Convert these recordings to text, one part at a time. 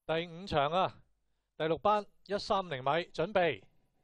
第5場啊，第6班130米，準備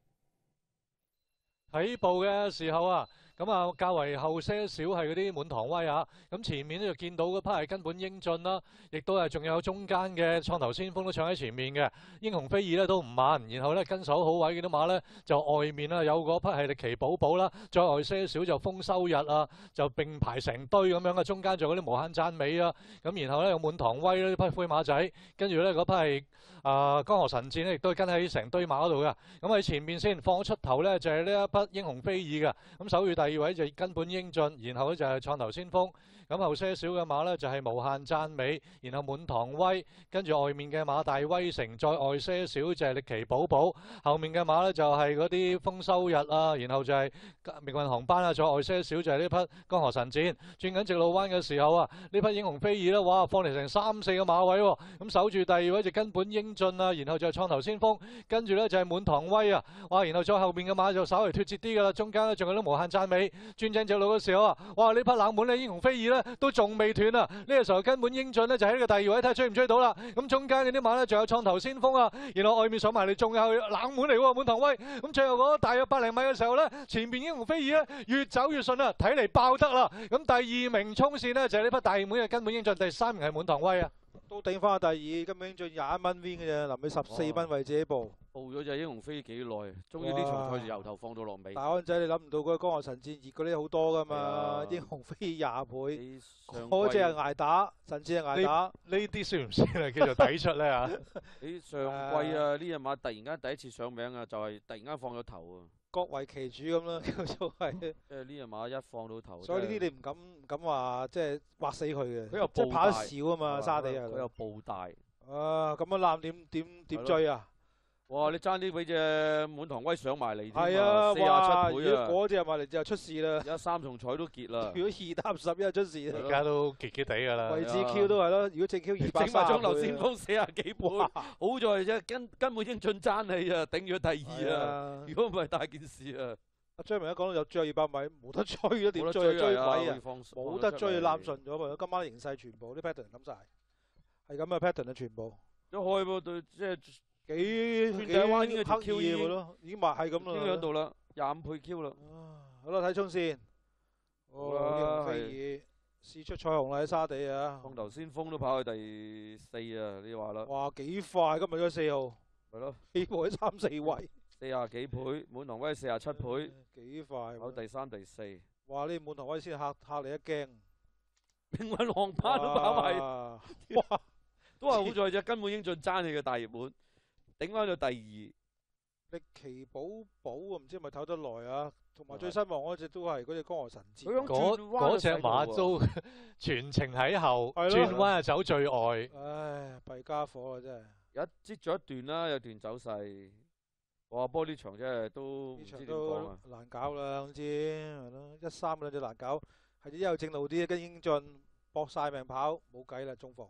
起步嘅時候啊，咁啊較為後些少係嗰啲滿堂威啊，咁前面咧就見到嗰批係根本英俊啦，亦都係仲有中間嘅創頭先鋒都搶喺前面嘅，英雄飛爾咧都唔慢，然後咧跟手好位嘅啲馬咧就外面啊有嗰匹係力奇寶寶啦，再外些少就豐收日啊，就並排成堆咁樣嘅，中間仲有嗰啲無限讚美啊，咁然後咧有滿堂威呢批灰馬仔，跟住咧嗰批係江河神戰咧亦都跟喺成堆馬嗰度嘅，咁喺前面先放咗出頭咧就係呢一匹英雄飛爾嘅，咁守住第2位就根本英俊，然後咧就係創頭先鋒，咁後些少嘅馬咧就係無限讚美，然後滿堂威，跟住外面嘅馬大威城，再外些少就係力奇寶寶，後面嘅馬咧就係嗰啲豐收日啊，然後就係命運航班啊，再外些少就係呢匹江河神戰，轉緊直路彎嘅時候啊，呢匹英雄飛爾咧，哇放嚟成3、4個馬位喎，咁守住第2位就根本英俊啊，然後就係創頭先鋒，跟住咧就係滿堂威啊，哇然後再後面嘅馬就稍微脫節啲㗎啦，中間咧仲有啲無限讚美，轉正直路嘅時候啊，哇呢匹冷門咧英雄飛爾咧都仲未斷啊，呢個時候根本英俊咧就喺呢個第2位睇下追唔追到啦，咁中間嗰啲馬咧仲有創頭先鋒啊，然後外面上埋嚟仲有冷門嚟喎滿堂威，咁最後嗰大約100零米嘅時候咧，前邊英雄飛爾咧越走越順啊，睇嚟爆得啦，咁第2名衝線呢，就係呢匹大滿嘅根本英俊，第3名係滿堂威啊。 都頂翻第2，根本英俊21蚊 win 嘅啫，臨尾14蚊為自己報。 報咗隻英雄飛幾耐，終於呢場賽事由頭放到落尾。 大安仔你諗唔到嗰個江河神戰熱嗰啲好多噶嘛，英雄飛20倍，嗰隻係捱打，神戰係捱打。 呢啲算唔算係叫做抵出咧嚇？ 你上季啊呢隻馬突然間第一次上名啊，就係突然間放咗頭啊。 各為其主咁啦，叫做係。 即係呢隻馬一放到頭。 所以呢啲你唔敢話即係劃死佢嘅。 佢又即係跑得少啊嘛，沙地啊。 佢又步大。 啊，咁樣攬點追啊？ 哇！你爭啲俾隻滿堂威上埋嚟添係啊 ，47倍啊！ 嗰隻入埋嚟就出事啦。 而家3重彩都結啦。 如果2搭11出事啦。 而家都結㗎啦。 位置 Q 都係咯，如果正 Q 230。 整埋中流先鋒40幾倍，好在啫根本英俊爭氣啊，頂咗第2啊！如果唔係大件事啊！ 阿張明一講到有最後200米，冇得追啊！點追啊？追位啊！冇得追，攬順咗喎！今晚形勢全部啲 pattern 諗晒，係咁嘅 pattern 啊，全部。 一開波對即係。 幾彎嘅刻意嘅咯，已經話係咁啦。 已經喺度啦，25倍 Q 啦。 好啦，睇衝線。哦，英雄飛爾試出彩虹啦喺沙地啊。 創頭先鋒都跑去第4啊，你話啦。 哇，幾快今日咗4號。 係咯。 起步喺3、4位。 40幾倍，滿堂威47倍。 幾快。 跑第3、第4。 哇！呢滿堂威先嚇你一驚。 命運航班都跑埋。哇！都係好在啫，根本英俊爭你嘅大熱門。頂翻到第2， 力奇寶寶啊，唔知係咪唞得耐啊？同埋最失望嗰隻都係嗰隻江河神戰。 嗰隻馬都全程喺後，轉彎啊走最外。 唉，弊家伙啊真係。 擠咗一段啦，有段走勢。哇！不過呢場真係都唔知點講啊。 難搞啦，總之係咯，13兩隻難搞，係一路正路啲，跟英俊搏晒命跑，冇計啦，中伏。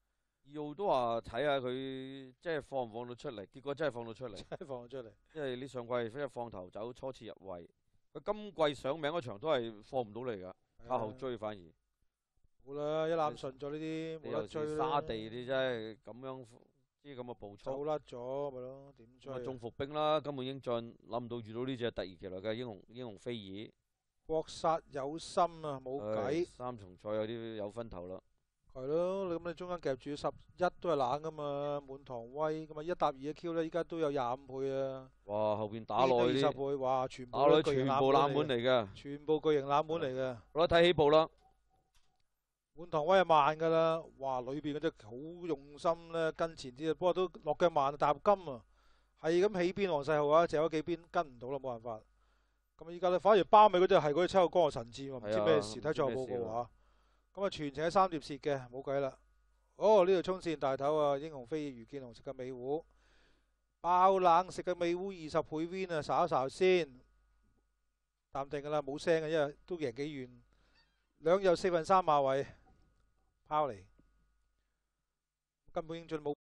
2號都話睇下佢即係放唔放到出嚟，結果真係放到出嚟。 真係放到出嚟。 因為呢上季一放頭走，初次入圍，佢今季上名嗰場都係放唔到嚟㗎，靠後追反而。 好啦，一攬順咗呢啲冇得追啦。 沙地你真係咁樣啲咁嘅步速。 走甩咗咪咯，點追？ 咪中伏兵啦，根本英俊諗唔到遇到呢隻突如其來嘅英雄飛爾。 國殺有心啊，冇計。 3重賽有啲有分頭啦。 係咯，咁你中間夾住11都係冷噶嘛，滿堂威咁啊，1搭2嘅 Q 咧，依家都有25倍啊！ 哇，後邊打落 20倍，哇，全部全部冷門嚟嘅， 全部巨型冷門嚟嘅。 好啦，睇起步啦， 滿堂威係慢噶啦，哇，裏邊嗰隻好用心咧，跟前啲，不過都落腳慢，踏金啊，係咁起邊黃世豪啊，剩咗幾邊跟唔到啦，冇辦法。咁依家咧，反而包尾嗰隻係嗰隻7號江河神戰喎，唔知咩事，睇賽後報告啊。咁啊，全程喺3碟蝕嘅，冇計啦。哦，呢條衝線大頭啊，英雄飛爾、余建雄食嘅尾糊，爆冷食嘅尾糊20倍 win 啊，睄一睄先，淡定噶啦，冇聲嘅，因為都贏幾遠。兩右4分3馬位，拋嚟，根本英俊冇。